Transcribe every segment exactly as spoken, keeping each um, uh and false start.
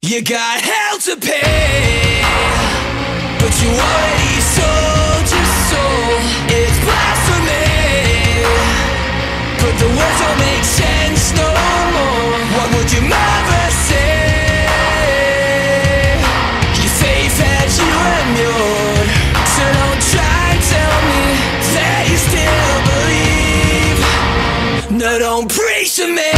You got hell to pay, but you already sold your soul. It's blasphemy, but the words don't make sense no more. What would your mother say? Your faith had you immured, so don't try and tell me that you still believe. No, don't preach to me.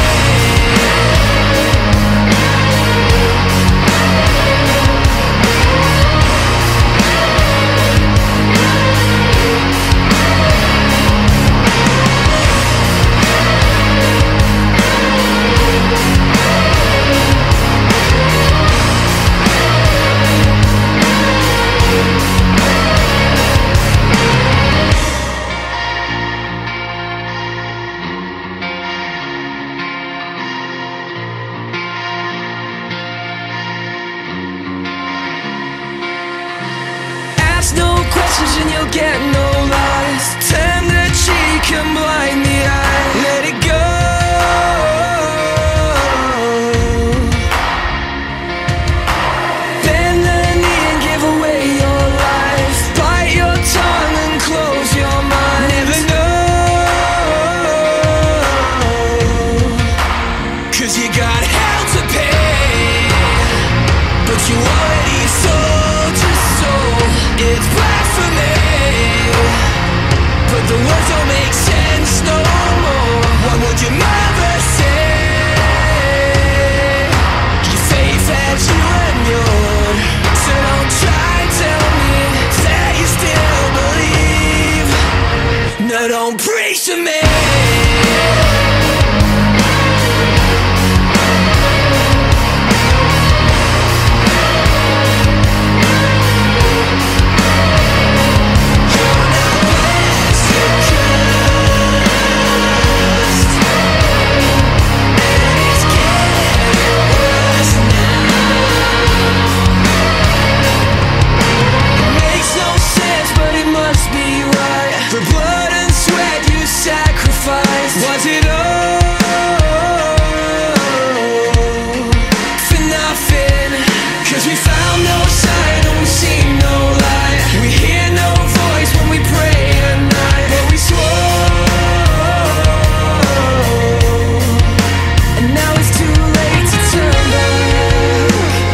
No questions and you'll get no lies. Turn the cheek and blind the eye. Let it go. Bend the knee and give away your life. Bite your tongue and close your mind. Never know, 'cause you got hell to pay, but you already sold your soul. It's blasphemy, but the words don't make sense no more. What would your mother say? Your faith had you immured, so don't try and tell me that you still believe. No, don't preach to me. Was it all for nothing? 'Cause we found no sign and we seen no light. We hear no voice when we pray at night. But we swore, and now it's too late to turn back.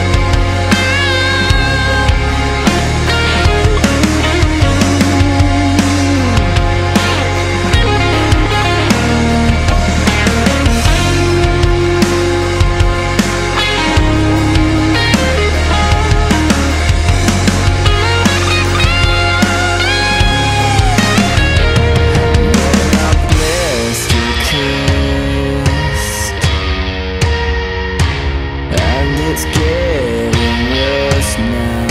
It's getting worse now.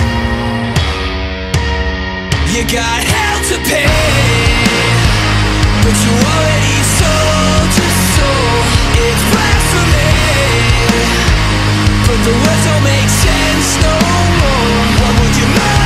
You got hell to pay, but you already sold your soul. It's blasphemy, but the words don't make sense no more. What would you mind?